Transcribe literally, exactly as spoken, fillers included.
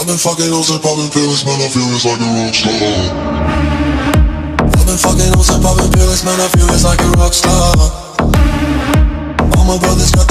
I've been fucking hoes and popping pills, man, I feel it's like a rock star. I've been fucking hoes and popping pills, man, I feel it's like a rock star. All my brothers got